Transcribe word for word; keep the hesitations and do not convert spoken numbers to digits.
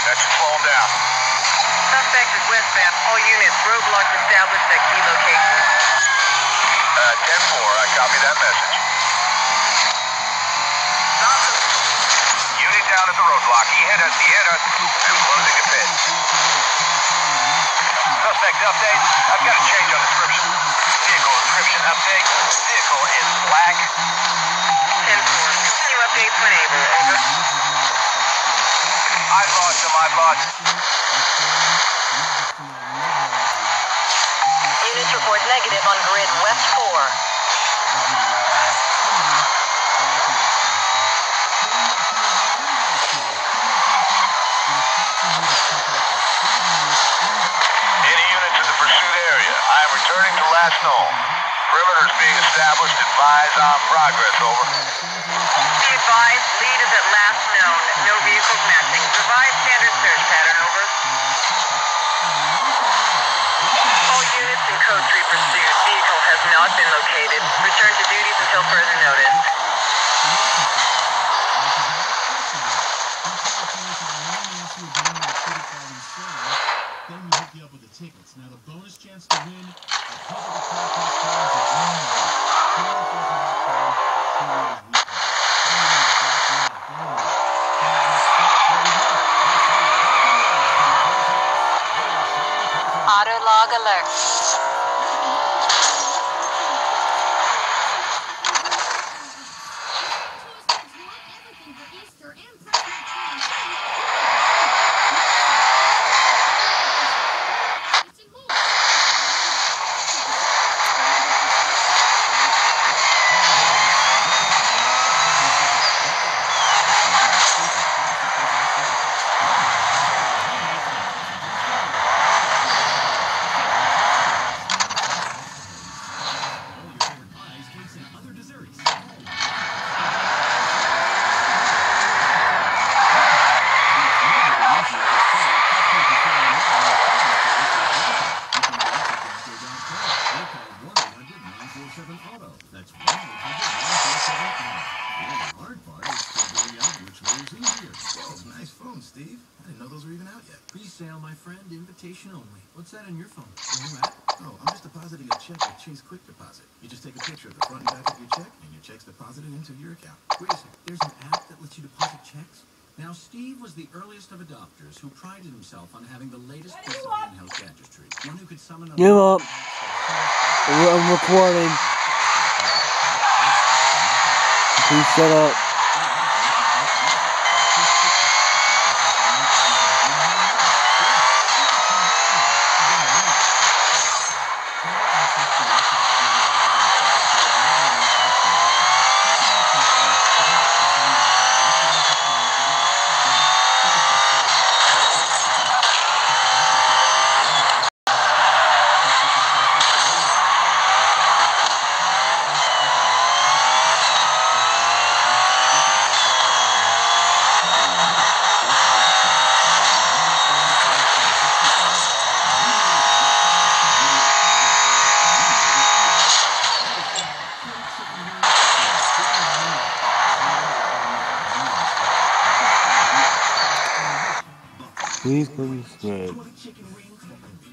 That should slow him down. Suspect is westbound. All units, roadblocks established at key locations. Uh, ten four, I copy that message. Stop him. Unit down at the roadblock. He hit us, he hit us. And closing the pit. Suspect update. I've got a change on description. Vehicle description update. Vehicle is black. ten four. Continue updates when able. Over. I lost him, I lost him. Units report negative on grid West four. Any units in the pursuit area. I am returning to last known. Perimeters being established. Advise on progress. Over. Be advised, lead is at last known. No vehicles matching. Revised standard search pattern. Over. All units in code three pursuit. Vehicle has not been located. Return to duties until further notice. Then we hook you up with the tickets. Now the bonus chance to win a couple of contest cards is one more. Auto log alert. That's one eight hundred nine four seven auto. The hard part is figuring out which way is easier. Whoa, nice phone, Steve. I didn't know those were even out yet. Pre-sale, my friend. Invitation only. What's that on your phone? Where you at? Oh, I'm just depositing a check with Chase Quick Deposit. You just take a picture of the front and back of your check, and your check's deposited into your account. Wait a second. There's an app that lets you deposit checks? Now, Steve was the earliest of adopters who prided himself on having the latest piece of handheld gadgetry. One who could summon a... Give up. I'm recording. Please shut up. Please come subscribe.